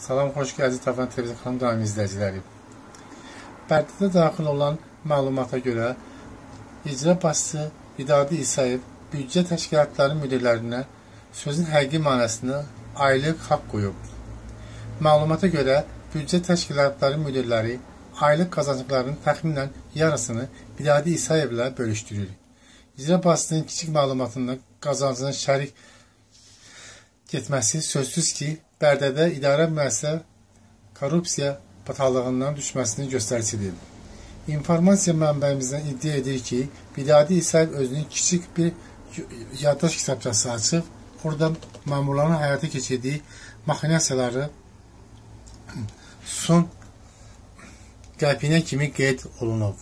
Salam, xoş gəldiniz Tavan Televizyon kanalı daimi izləyiciləri. Bərdədə daxil olan məlumata görə icra başçısı İdadi İsayev büdcə təşkilatları müdirlərinə sözün həqiqi mənasında aylıq haqq qoyub. Məlumata görə büdcə təşkilatları müdirləri aylıq qazanclarının təxminən yarısını İdadi İsayevlə bölüşdürür. İcra başçısının kiçik məlumatında qazancının şərik getməsi sözsüz ki, Bərdədə idarə müəssisə korrupsiya bataqlığından düşməsinin göstəricidir. İnformasiya mənbəyimizdən iddia edir ki, İdadi İsayev özünün kiçik bir yaddaş kitabçası açıb, orada məmurların həyata keçirdiyi maxinasiyaları son qəpiyinə kimi qeyd olunub.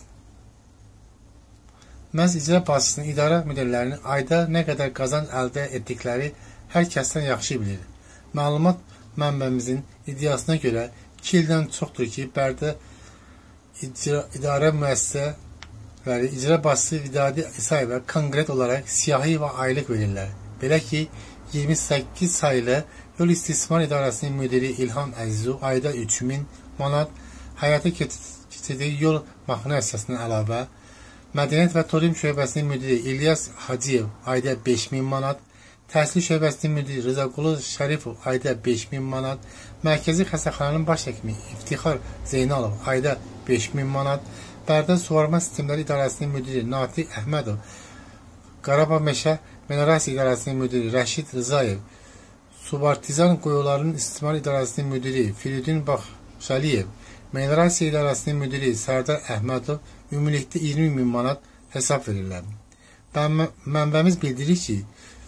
Məhz icra başçısının idarə müdirlərinin ayda nə qədər qazanc əldə etdikləri hər kəsdən yaxşı bilir. Məlumat mənbəmizin iddiasına görə 2 ildən çoxdur ki, Bərdə idarə müəssisələri icra başçısı İdadi İsayevə konkret olaraq siyahi və aylıq verirlər. Belə ki, 28 sayılı Yol İstismar İdarəsinin müdiri İlham Əzizov ayda 3000 manat, həyata keçirdiyi yol maxinasiyasına əlavə, Mədəniyyət və Turizm şöbəsinin müdiri İlyas Hacıyev ayda 5000 manat, Təhsil şöbəsinin müdiri Rızaqulu Şərifov ayda 5000 manat, Mərkəzi Xəstəxananın baş həkimi İftixar Zeynalov ayda 5000 manat, Bərdə Suvarma Sistemləri İdarəsinin müdiri Natiq Əhmədov, Qarabağ Meşə Minerasiya İdarəsinin müdiri Rəşid Rızayev, Subartizan Qoyularının İstismar İdarəsinin müdiri Firidun Baxşəliyev, Minerasiya İdarəsinin müdiri Sərdar Əhmədov ümumilikdə 20.000 manat hesab verirlər. Mənbəmiz bildirir ki,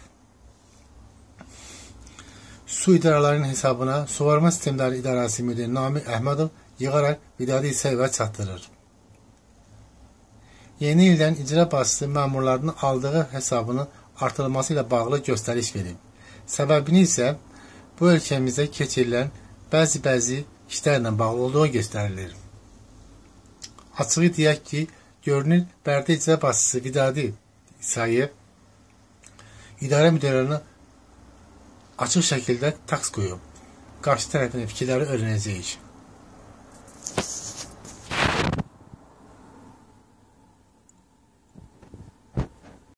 Su idarələrinin hesabına Suvarma Sistemləri İdarəsi müdiri Namiq Əhmədov yığaraq İdadi İsayevə çatdırır. Yeni ildən icra başçısı məmurlarının aldığı hesabının artırılması ilə bağlı göstəriş verib. Səbəbini isə bu ölkəmizdə keçirilən bəzi işlərlə bağlı olduğu göstərilir. Açığı deyək ki, görünür Bərdə icra başçısı İdadi İsayev idarə müdirlərinə açıq şəkildə taks qoyub. Qarşı tərəfin fikirləri öyrənəcəyik.